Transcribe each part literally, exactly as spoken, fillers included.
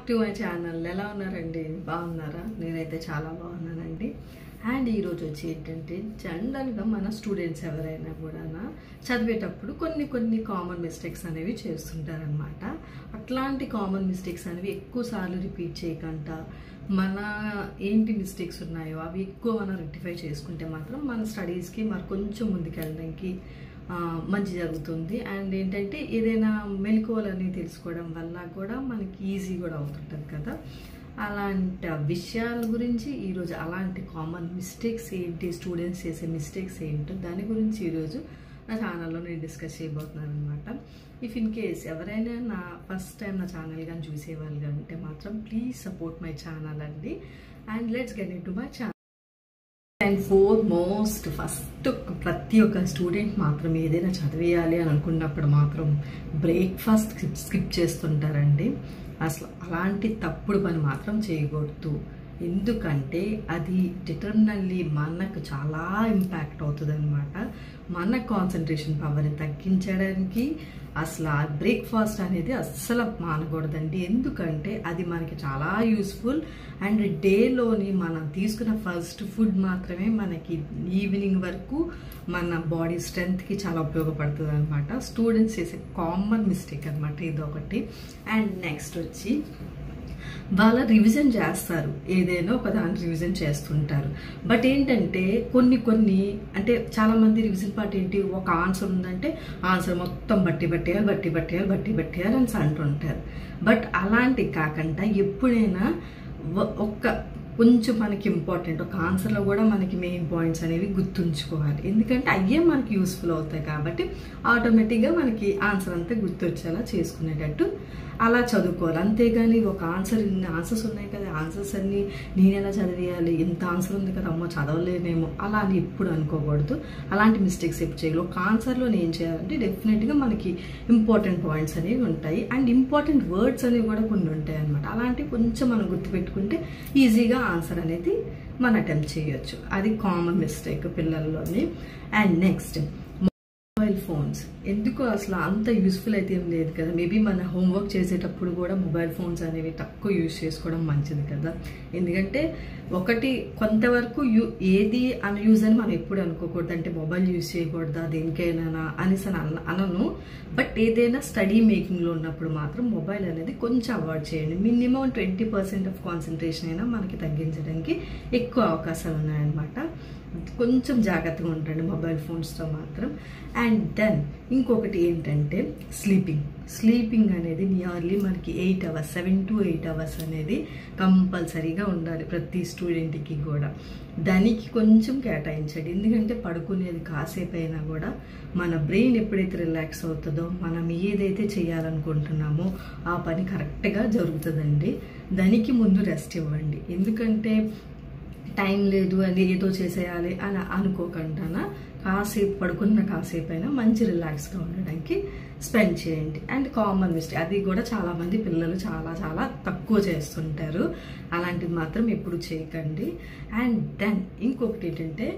To my channel. ఎలా ఉన్నారండి? బాగున్నారా? నేనైతే చాలా బాగున్నానండి. అండ్ ఈరోజు వచ్చి ఏంటంటే జనరల్గా మన స్టూడెంట్స్ ఎవరైనా కూడా చదివేటప్పుడు కొన్ని కొన్ని కామన్ మిస్టేక్స్ అనేవి చేస్తుంటారనమాట. అట్లాంటి కామన్ మిస్టేక్స్ అనేవి ఎక్కువ సార్లు రిపీట్ చేయకుండా మన ఏంటి మిస్టేక్స్ ఉన్నాయో అవి ఎక్కువ మనం రెక్టిఫై చేసుకుంటే మాత్రం మన స్టడీస్కి మరి కొంచెం ముందుకెళ్ళడానికి మంచి జరుగుతుంది. అండ్ ఏంటంటే ఏదైనా మెలకువలని తెలుసుకోవడం వల్ల కూడా మనకి ఈజీ కూడా అవుతుంటుంది కదా. అలాంటి విషయాల గురించి ఈరోజు అలాంటి కామన్ మిస్టేక్స్ ఏంటి, స్టూడెంట్స్ చేసే మిస్టేక్స్ ఏంటో దాని గురించి ఈరోజు నా ఛానల్లో నేను డిస్కస్ చేయబోతున్నాను అనమాట. ఇఫ్ ఇన్ కేస్ ఎవరైనా నా ఫస్ట్ టైం నా ఛానల్ కానీ చూసేవాళ్ళు ఉంటే మాత్రం ప్లీజ్ సపోర్ట్ మై ఛానల్ అండి. And let's get into my channel. And foremost first ప్రతి ఒక్క స్టూడెంట్ మాత్రం ఏదైనా చదివేయాలి అని అనుకున్నప్పుడు మాత్రం బ్రేక్ఫాస్ట్ స్కిప్ స్కిప్ చేస్తుంటారండి. అసలు అలాంటి తప్పుడు పని మాత్రం చేయకూడదు. ఎందుకంటే అది డిటర్మినల్లీ మనకు చాలా ఇంపాక్ట్ అవుతుంది అనమాట. మన కాన్సన్ట్రేషన్ పవర్ని తగ్గించడానికి అసలు ఆ బ్రేక్ఫాస్ట్ అనేది అస్సలు మానకూడదండి. ఎందుకంటే అది మనకి చాలా యూస్ఫుల్. అండ్ డేలోని మనం తీసుకున్న ఫస్ట్ ఫుడ్ మాత్రమే మనకి ఈవినింగ్ వరకు మన బాడీ స్ట్రెంగ్త్కి చాలా ఉపయోగపడుతుంది అనమాట. స్టూడెంట్స్ చేసే కామన్ మిస్టేక్ అనమాట ఇదొకటి. అండ్ నెక్స్ట్ వచ్చి వాళ్ళ రివిజన్ చేస్తారు, ఏదైనా ఒక దాన్ని రివిజన్ చేస్తుంటారు. బట్ ఏంటంటే కొన్ని కొన్ని అంటే చాలా మంది రివిజన్ పార్ట్ ఏంటి, ఒక ఆన్సర్ ఉందంటే ఆన్సర్ మొత్తం బట్టి పట్టేయాలి బట్టి పట్టేయాలి బట్టి పట్టేయాలి అని అంటుంటారు. బట్ అలాంటివి కాకుండా ఎప్పుడైనా ఒక్క కొంచెం మనకి ఇంపార్టెంట్ ఒక ఆన్సర్లో కూడా మనకి మెయిన్ పాయింట్స్ అనేవి గుర్తుంచుకోవాలి. ఎందుకంటే అయ్యే మనకి యూస్ఫుల్ అవుతాయి కాబట్టి ఆటోమేటిక్గా మనకి ఆన్సర్ అంతా గుర్తొచ్చేలా చేసుకునేటట్టు అలా చదువుకోవాలి. అంతేగాని ఒక ఆన్సర్ ఇన్ని ఆన్సర్స్ ఉన్నాయి కదా, ఆన్సర్స్ అన్ని నేను ఎలా చదివేయాలి, ఇంత ఆన్సర్ ఉంది కదా అమ్మో చదవలేనేమో అలా అని ఎప్పుడు అనుకోకూడదు. అలాంటి మిస్టేక్స్ ఎప్పుడు చేయాలి. ఒక ఆన్సర్లో నేను చేయాలంటే డెఫినెట్గా మనకి ఇంపార్టెంట్ పాయింట్స్ అనేవి ఉంటాయి. అండ్ ఇంపార్టెంట్ వర్డ్స్ అనేవి కూడా కొన్ని ఉంటాయి అనమాట. అలాంటివి కొంచెం మనం గుర్తుపెట్టుకుంటే ఈజీగా ఆన్సర్ అనేది మనం అటెంప్ట్ చేయొచ్చు. అది కామన్ మిస్టేక్ పిల్లల్లోని. And next mobile phones. ఎందుకు అసలు అంత యూస్ఫుల్ అయితే ఏం లేదు కదా. మేబీ మన హోంవర్క్ చేసేటప్పుడు కూడా మొబైల్ ఫోన్స్ అనేవి తక్కువ యూజ్ చేసుకోవడం మంచిది కదా. ఎందుకంటే ఒకటి కొంతవరకు యూ ఏది అన్యూజ్ అని మనం ఎప్పుడు అనుకోకూడదు. అంటే మొబైల్ యూజ్ చేయకూడదా దేనికైనా అనేసి అని అనను. బట్ ఏదైనా స్టడీ మేకింగ్లో ఉన్నప్పుడు మాత్రం మొబైల్ అనేది కొంచెం అవాయిడ్ చేయండి. Minimum twenty percent of concentration అయినా మనకి తగ్గించడానికి ఎక్కువ అవకాశాలు ఉన్నాయన్నమాట. కొంచెం జాగ్రత్తగా ఉండండి మొబైల్ ఫోన్స్తో మాత్రం. అండ్ దెన్ ఇంకొకటి ఏంటంటే స్లీపింగ్. స్లీపింగ్ అనేది నియర్లీ మనకి eight hours seven to eight hours అనేది కంపల్సరీగా ఉండాలి ప్రతి స్టూడెంట్కి కూడా. దానికి కొంచెం కేటాయించండి. ఎందుకంటే పడుకునేది కాసేపు అయినా కూడా మన బ్రెయిన్ ఎప్పుడైతే రిలాక్స్ అవుతుందో మనం ఏదైతే చేయాలనుకుంటున్నామో ఆ పని కరెక్ట్గా జరుగుతుందండి. దానికి ముందు రెస్ట్ ఇవ్వండి. ఎందుకంటే టైం లేదు అని ఏదో చేసేయాలి అని అనుకోకుండా కాసేపు పడుకున్న కాసేపు అయినా మంచి రిలాక్స్గా ఉండడానికి స్పెండ్ చేయండి. అండ్ కామన్ మిస్టేక్ అది కూడా చాలామంది పిల్లలు చాలా చాలా తక్కువ చేస్తుంటారు. అలాంటిది మాత్రం ఎప్పుడు చేయకండి. అండ్ దెన్ ఇంకొకటి ఏంటంటే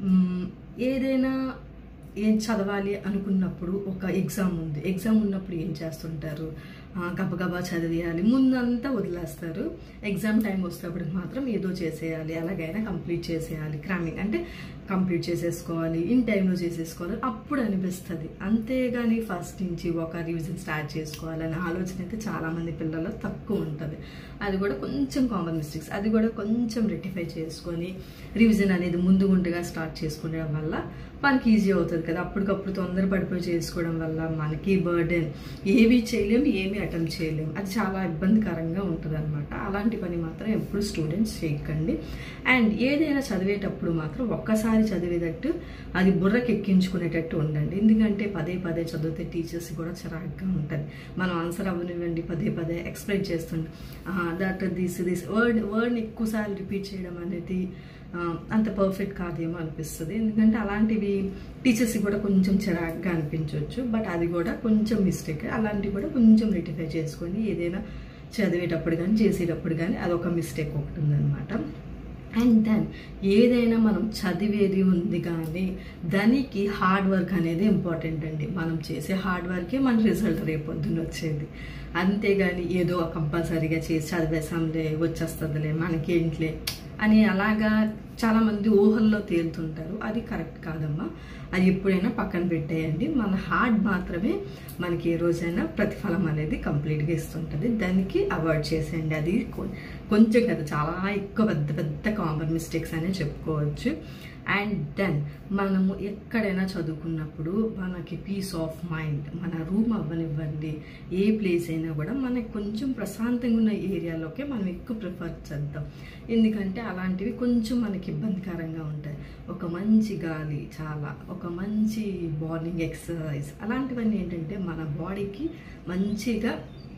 ఏదైనా ఏం చదవాలి అనుకున్నప్పుడు ఒక ఎగ్జామ్ ఉంది, ఎగ్జామ్ ఉన్నప్పుడు ఏం చేస్తుంటారు, గబగబా చదివేయాలి ముందంతా వదిలేస్తారు. ఎగ్జామ్ టైం వచ్చేటప్పటికి మాత్రం ఏదో చేసేయాలి, ఎలాగైనా కంప్లీట్ చేసేయాలి, క్రామింగ్ అంటే కంప్లీట్ చేసేసుకోవాలి, ఇన్ టైంలో చేసేసుకోవాలి అప్పుడు అనిపిస్తుంది. అంతేగాని ఫస్ట్ నుంచి ఒక రివిజన్ స్టార్ట్ చేసుకోవాలనే ఆలోచన అయితే చాలామంది పిల్లల్లో తక్కువ ఉంటుంది. అది కూడా కొంచెం కామన్ మిస్టేక్స్. అది కూడా కొంచెం రెక్టిఫై చేసుకొని రివిజన్ అనేది ముందు ముందుగా స్టార్ట్ చేసుకోవడం వల్ల మనకి ఈజీ అవుతుంది కదా. అప్పటికప్పుడు తొందర పడిపోయి చేసుకోవడం వల్ల మనకి బర్డెన్ ఏమీ చేయలేము, ఏమీ అటెంప్ట్ చేయలేము. అది చాలా ఇబ్బందికరంగా ఉంటుంది అనమాట. అలాంటి పని మాత్రం ఎప్పుడు స్టూడెంట్స్ చేయకండి. అండ్ ఏదైనా చదివేటప్పుడు మాత్రం ఒక్కసారి చదివేటట్టు అది బుర్రకి ఎక్కించుకునేటట్టు ఉండండి. ఎందుకంటే పదే పదే చదివితే టీచర్స్ కూడా చిరాగ్గా ఉంటుంది. మనం ఆన్సర్ అవ్వనివ్వండి పదే పదే ఎక్స్ప్లెయిన్ చేస్తుండే దట్ దిస్ దిస్ వర్డ్ వర్డ్ని ఎక్కువసార్లు రిపీట్ చేయడం అనేది అంత పర్ఫెక్ట్ కాదేమో అనిపిస్తుంది. ఎందుకంటే అలాంటివి టీచర్స్కి కూడా కొంచెం చిరాగ్గా అనిపించవచ్చు. బట్ అది కూడా కొంచెం మిస్టేక్. అలాంటివి కూడా కొంచెం రెక్టిఫై చేసుకొని ఏదైనా చదివేటప్పుడు కానీ చేసేటప్పుడు కానీ అదొక మిస్టేక్ ఒకటి ఉందన్నమాట. అండ్ దెన్ ఏదైనా మనం చదివేది ఉంది కానీ దానికి హార్డ్ వర్క్ అనేది ఇంపార్టెంట్ అండి. మనం చేసే హార్డ్ వర్కే మన రిజల్ట్ రేపొద్దున వచ్చేది. అంతేగాని ఏదో కంపల్సరీగా చేసి చదివేసాంలే వచ్చేస్తుందిలే మనకేంట్లే అని అలాగా చాలామంది ఊహల్లో తేలుతుంటారు. అది కరెక్ట్ కాదమ్మా. అది ఎప్పుడైనా పక్కన పెట్టేయండి. మన హార్డ్ మాత్రమే మనకి ఏ రోజైనా ప్రతిఫలం అనేది కంప్లీట్గా ఇస్తుంటుంది. దానికి అవాయిడ్ చేసేయండి. అది కొంచెం కదా, చాలా ఎక్కువ పెద్ద పెద్ద కామన్ మిస్టేక్స్ అనే చెప్పుకోవచ్చు. అండ్ దెన్ మనము ఎక్కడైనా చదువుకున్నప్పుడు మనకి పీస్ ఆఫ్ మైండ్, మన రూమ్ అవ్వనివ్వండి, ఏ ప్లేస్ అయినా కూడా మనకి కొంచెం ప్రశాంతంగా ఉన్న ఏరియాలోకే మనం ఎక్కువ ప్రిఫర్ చేద్దాం. ఎందుకంటే అలాంటివి కొంచెం మనకి ఇబ్బందికరంగా ఉంటాయి. ఒక మంచి గాలి, చాలా ఒక మంచి మార్నింగ్ ఎక్సర్సైజ్, అలాంటివన్నీ ఏంటంటే మన బాడీకి మంచిగా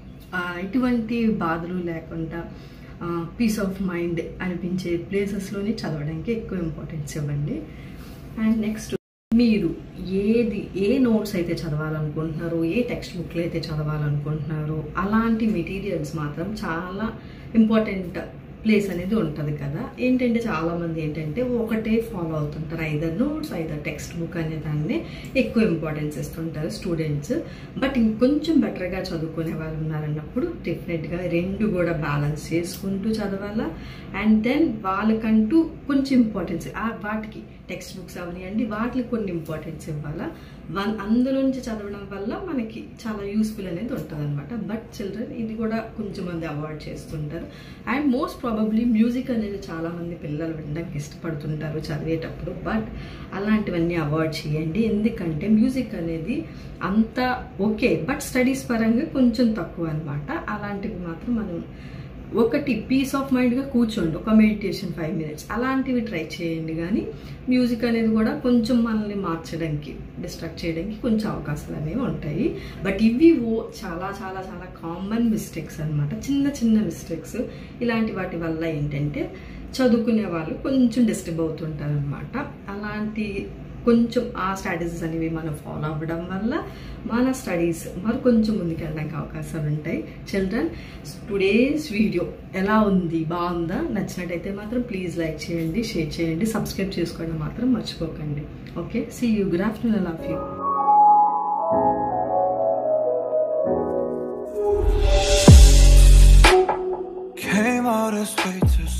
ఎటువంటి బాధలు లేకుండా పీస్ ఆఫ్ మైండ్ అనిపించే ప్లేసెస్లోనే చదవడానికి ఎక్కువ ఇంపార్టెన్స్ ఇవ్వండి. అండ్ నెక్స్ట్, మీరు ఏది ఏ నోట్స్ అయితే చదవాలనుకుంటున్నారో, ఏ టెక్స్ట్ బుక్లు అయితే చదవాలనుకుంటున్నారో అలాంటి మెటీరియల్స్ మాత్రం చాలా ఇంపార్టెంట్ ప్లేస్ అనేది ఉంటుంది కదా. ఏంటంటే చాలామంది ఏంటంటే ఒకటే ఫాలో అవుతుంటారు, either notes either textbook అనే దాన్ని ఎక్కువ ఇంపార్టెన్స్ ఇస్తుంటారు స్టూడెంట్స్. బట్ ఇంకొంచెం బెటర్గా చదువుకునే వాళ్ళు ఉన్నారన్నప్పుడు డెఫినెట్గా రెండు కూడా బ్యాలెన్స్ చేసుకుంటూ చదవాలా. అండ్ దెన్ వాళ్ళకంటూ కొంచెం ఇంపార్టెన్స్ వాటికి టెక్స్ట్ బుక్స్ అవనివ్వండి, వాటికి కొన్ని ఇంపార్టెన్స్ ఇవ్వాలా. వన్ అందులో నుంచి చదవడం వల్ల మనకి చాలా యూస్ఫుల్ అనేది ఉంటుంది అనమాట. బట్ చిల్డ్రన్ ఇది కూడా కొంచెం మంది అవాయిడ్ చేస్తుంటారు. అండ్ మోస్ట్ ప్రాబబ్లీ మ్యూజిక్ అనేది చాలామంది పిల్లలు వినడానికి ఇష్టపడుతుంటారు చదివేటప్పుడు. బట్ అలాంటివన్నీ అవాయిడ్ చేయండి. ఎందుకంటే మ్యూజిక్ అనేది అంత ఓకే, బట్ స్టడీస్ పరంగా కొంచెం తక్కువ అనమాట. అలాంటివి మాత్రం మనం ఒకటి పీస్ ఆఫ్ మైండ్గా కూర్చోండి, ఒక మెడిటేషన్ ఫైవ్ మినిట్స్ అలాంటివి ట్రై చేయండి. కానీ మ్యూజిక్ అనేది కూడా కొంచెం మనల్ని మార్చడానికి, డిస్ట్రాక్ట్ చేయడానికి కొంచెం అవకాశాలు అనేవి ఉంటాయి. బట్ ఇవి ఓ చాలా చాలా చాలా కామన్ మిస్టేక్స్ అనమాట, చిన్న చిన్న మిస్టేక్స్. ఇలాంటి వాటి వల్ల ఏంటంటే చదువుకునే వాళ్ళు కొంచెం డిస్టర్బ్ అవుతుంటారు అనమాట. అలాంటి కొంచెం ఆ స్ట్రాటజీస్ అనేవి మనం ఫాలో అవ్వడం వల్ల మన స్టడీస్ మరి కొంచెం ముందుకెళ్ళడానికి అవకాశాలు ఉంటాయి. చిల్డ్రన్, టుడేస్ వీడియో ఎలా ఉంది, బాగుందా? నచ్చినట్టయితే మాత్రం ప్లీజ్ లైక్ చేయండి, షేర్ చేయండి, సబ్స్క్రైబ్ చేసుకోవడం మాత్రం మర్చిపోకండి. Okay, see you. Good afternoon. I love you. Came all this way to